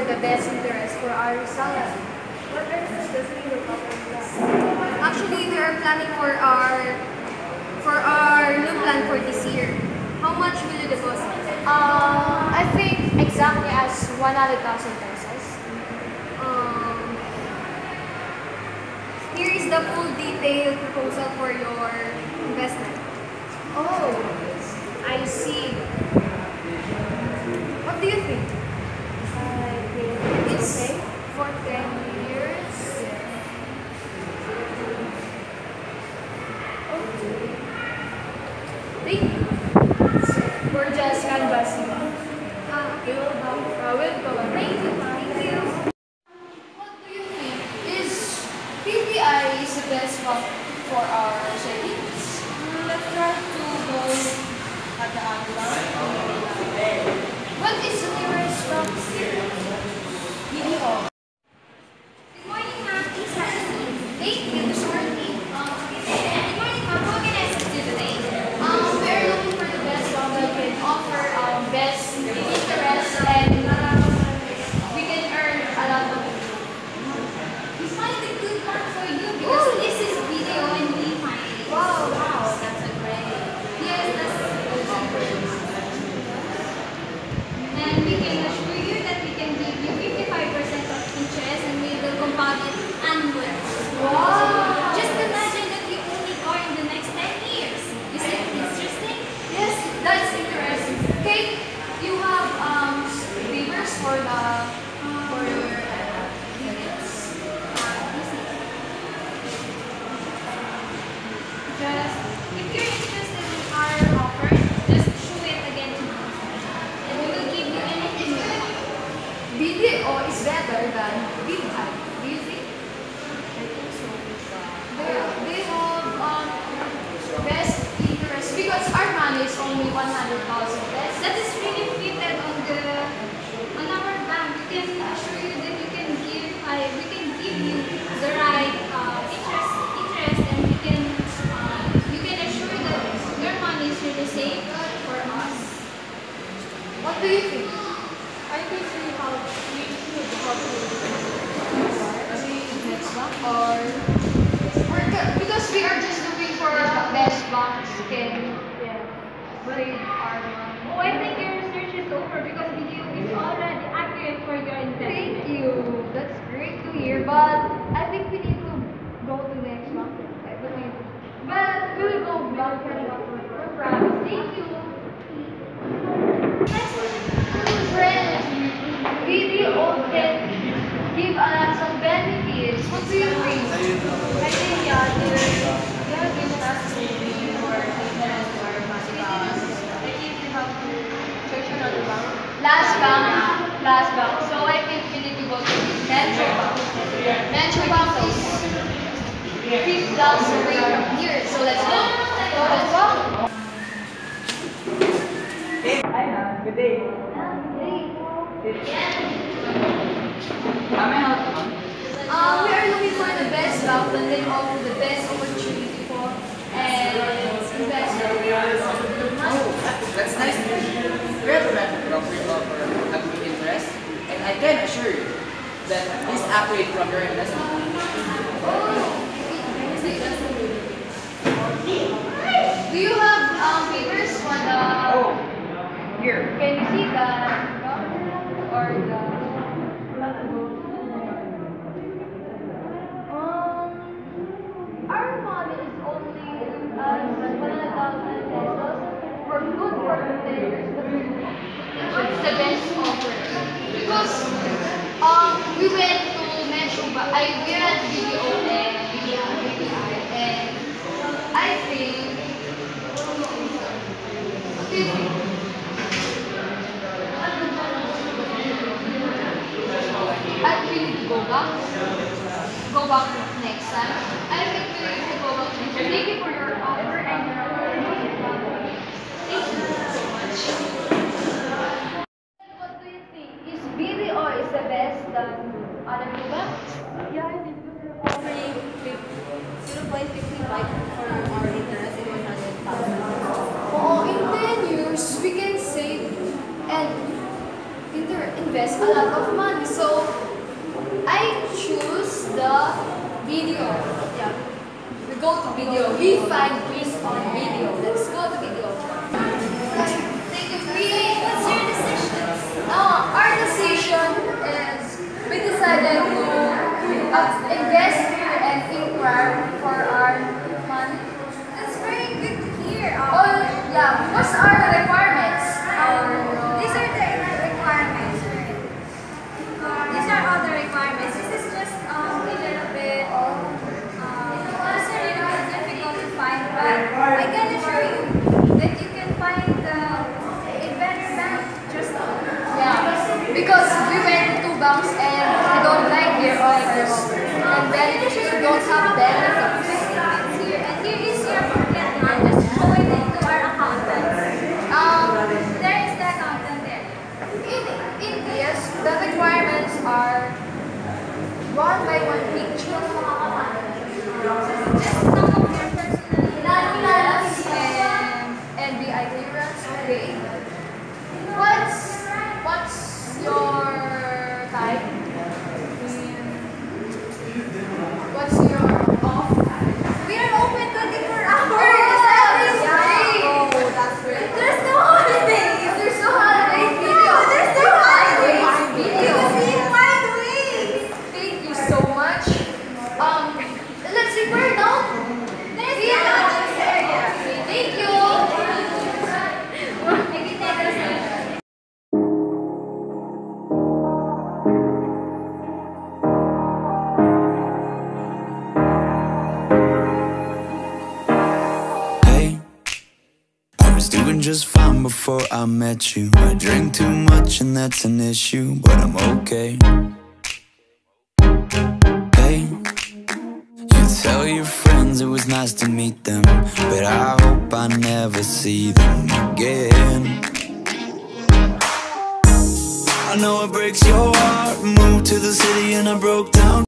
the best interest for our salary. What interest does he look up in that? Actually, we are planning for our new plan for this year. How much will you deposit? I think exactly as 100,000 pesos. Here is the full detailed proposal for your investment. Oh, I see. What do you think? I think It's okay. for 10 years. Thank you. We're just canvassing. Okay. We'll go. Thank you. Thank you. What do you think? Is PBI is the best one for our savings? Let's try to go at the other one. What is the nearest from here? Video. Good morning, ma'am. Please have a seat. Thank you. Good morning. Good morning, ma'am. How can I assist you today? We are looking for the best one that can offer best interest and we can earn a lot of it. We find a good one for you because this is video and we find it. Wow, that's a great. Yes, that's and we can assure you that we can give you 55% of interest and we will compound it annually. Wow. Just imagine that you only are in the next 10 years. Is it interesting? Yes, that's interesting. Okay, you have waivers for your units. Just if you're interested in our offer, just show it again to us. And we will give you anything you want. Video is better than VI. Do you think? They have best interest because our money is only 100,000 pesos. That is really fitted on our bank. We can assure you that we can give you the right interest and you can assure that your money is really safe for us. What do you think? I think we should have next one or Because we are just looking for best banks can yeah. save our money. Oh, I think your research is over because video is already accurate for your investment. Thank you. That's great to hear. But I think we need to go to next one. But we will go back and we're proud. Thank you. Friends, video can give us some benefits. What do you think? I think yeah, they're giving us maybe more interest to our money because I think we have to search another bank. Last bank. So I think we need to go to Metro Bank. Metro Bank is 3 blocks away from here. So let's go. Let's go. Good day. How may I help you, ma'am? We are looking for the best bank that can offer the best opportunity for investment. That's nice. We have a method from we offer a good interest, and I can assure you that this is accurate from your investment. Do you have papers for the? Here. Can you see the or the? Our money is only 100,000 pesos for good for 10 years. What's the best offer? Because we went to Metro, but we went to BDO and BDI, and I think what do you think? I we need to go back next time. I think we need to go back next time. Thank you for your offer and your thank you so much. invest here and inquire for our money. That's very good to hear. Oh, yeah. What's our requirements? These are the requirements, right? These are all the requirements. This is just a little bit, it's a little bit difficult to find, but I can assure you that you can find a better bank just Yeah, because we went to two banks and we don't like their offers. And benefits, we don't have benefits. here. And here is your pocket one. Just show it into our accountant. There is the accountant there. In this, the requirements are one by one picture, Just some of your personal and NBI clearance. Okay. What's your type? What's your off? We are open 24 hours. That's great. Oh, that's great. There's no holidays. There's no holiday video. No, there's no holidays. Video. Because we find ways. Thank you so much. Let's see where now. There's no holidays area. Thank you. I can take us. Hey, I was doing just fine before I met you. I drink too much and that's an issue, but I'm okay. Hey, you tell your friends it was nice to meet them, but I hope I never see them again. I know it breaks your heart. Moved to the city and I broke down.